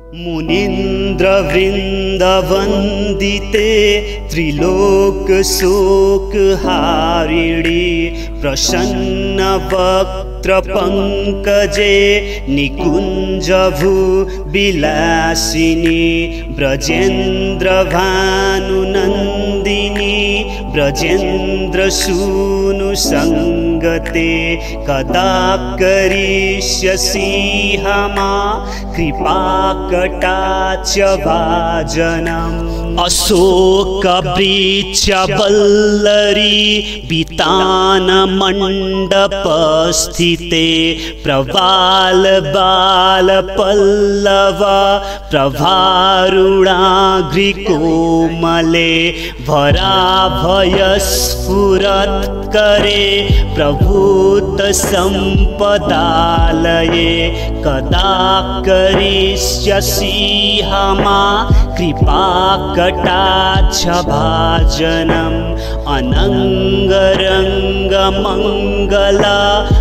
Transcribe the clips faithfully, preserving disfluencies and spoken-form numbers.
मुनीन्द्रवृन्दवन्दिते त्रिलोकशोकहारिणी प्रसन्नवक्त्रपङ्कजे निकुञ्जभूविलासिनी ब्रजेन्द्रभानुनन्दिनी ब्रजेन्द्रसूनुसङ्गते कदा करिष्यसि मा कृपाकटाक्षभाजनम् अशोकवृक्षवल्लरी वितानमण्डपस्थिते प्रवालबालपल्लव प्रभारुणाघ्रिकोमले भराभयस्फुरत्करे प्रभूतसम्पदालये कदा करिष्यसि मा कृपाकटाक्षभाजनम् अनङ्गरङ्गमङ्गला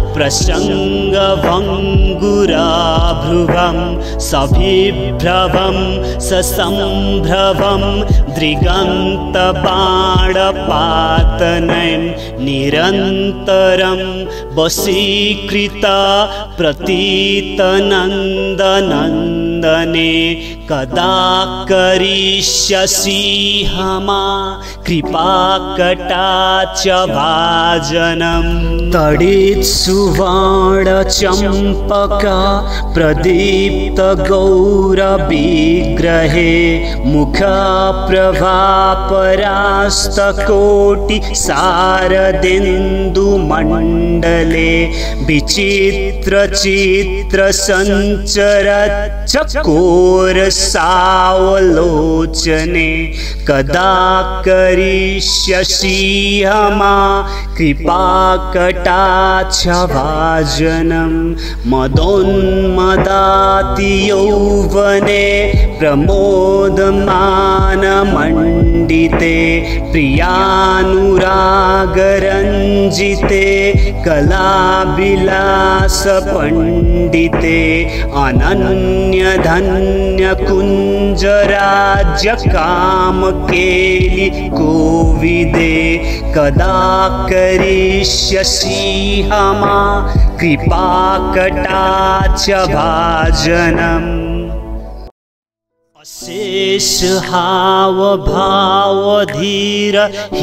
प्रसङ्गभङ्गुराभ्रुवं सभिभ्रवं ससम्भ्रवं दृगन्तबाणपातनयं निरन्तरं वशीकृता प्रतीतनन्दनन्दने कदा करिष्यसि मा कृपाकटाक्षभाजनम् तडित्सुवर्णचम्पका प्रदीप्तगौरविग्रहे मुखप्रभापरास्तकोटिशारदेन्दुमण्डले विचित्रचित्रसञ्चरच्चकोरसावलोचने कदा करिष्यसि मा कृपाकटाक्षभाजनम् मदोन्मदातियौवने प्रमोदमानमण्डिते प्रियानुरागरञ्जिते कलाविलासपण्डिते अनन्यधन्यकुञ्जराज्यकामकेलि कोविदे कदा करिष्यसि मा कृपाकटाक्षभाजनम् अशेषहावभावधीर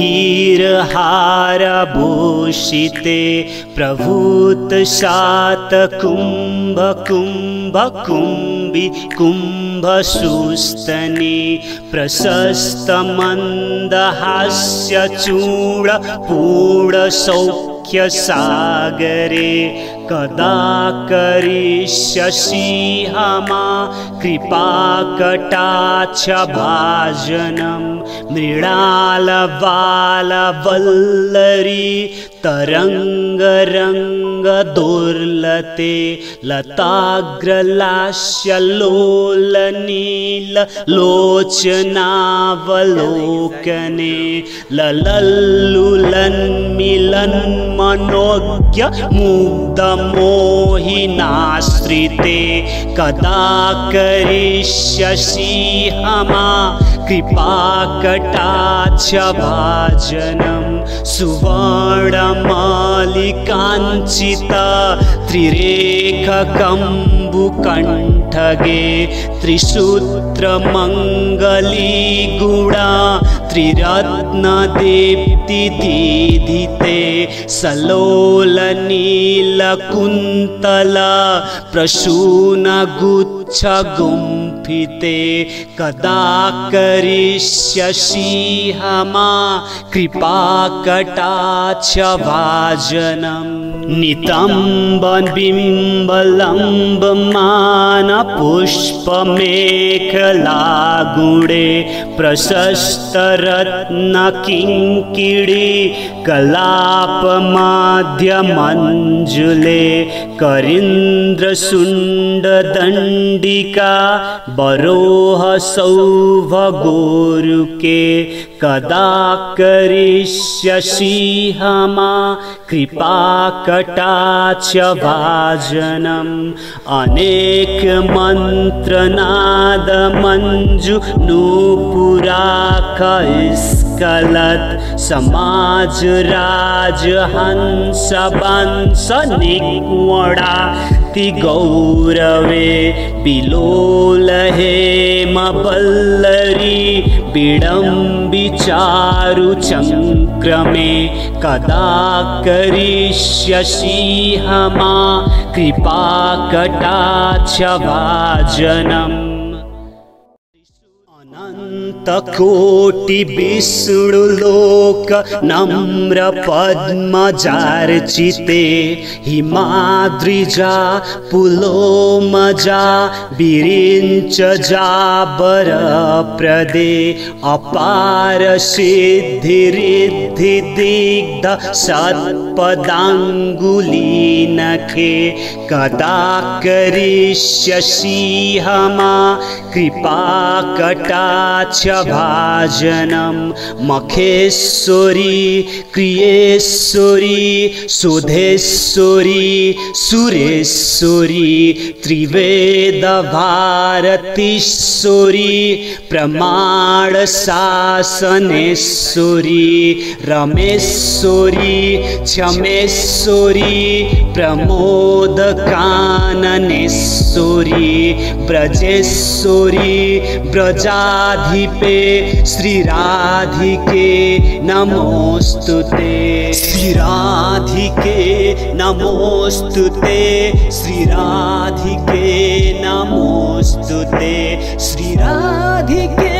हीरहारभूषिते प्रभूतशातकुम्भकुम्भकुम्भकुम्भि कुम्भसुस्तनि प्रशस्तमन्दहास्यचूडपूर्णसौख्यसागरे कदा करिष्यसि मा कृपाकटाक्षभाजनम् मृणालबालवल्लरी तरङ्गरङ्गदुर्लते लताग्रलास्यलोलनीललोचनावलोकने ललल्लुलन्मिलन्मनोज्ञ मुग्धमोहिनाश्रिते कदा करिष्यसि मा कृपाकटाक्षभाजनम् सुवर्णमालिकाञ्चिता त्रिरेखकम्बुकण्ठगे त्रिसूत्रमङ्गलीगुणा त्रिरत्नदीप्तिदीधिते सलोलनीलकुन्तला प्रसूनगुच्छगुम्फिते कदा करिष्यसि मा कृपाकटाक्षभाजनम् नितम्बबिम्बलम्बमानपुष्पमेखलागुणे प्रशस्तरत्नकिङ्किणी कलापमाध्यमञ्जुले करीन्द्रशुण्डदण्डिका बरोह सौभगोरुके कदा करिष्यसि हमा कृपाकटाक्ष भाजनम् अनेक मंत्रनाद मंजु नूपुराखस्खलत् समाज राज हंस वंश निक्वणा ति गौरवे बिलोल हेम बल्लरी बिडम्बि चारु चंक्रमे कदा करिष्यसि हमा कृपाकटाक्ष भाजनम् अनंत कोटि विष्णुलोक नम्र पद्मजार्चिते हिमाद्रिजा पुलोमजा विरिञ्च जाबर प्रदे अपार सिद्धिरिद्धि दिग्ध सत्पदाङ्गुलीनखे कदा करिष्यसि हमा कृपाकटाक्ष भाजनम् मखेश्वरी क्रियेश्वरी सुधेश्वरी सुरेश्वरी त्रिवेद भारतीश्वरी प्रमाण शासनेश्वरी रमेश्वरी क्षमेश्वरी प्रमोद काननेश्वरी ब्रजेश्वरी ब्रजाधिपे श्री राधिके नमोस्तुते श्री राधिके नमोस्तुते श्री राधिके नमोस्तुते श्री राधिके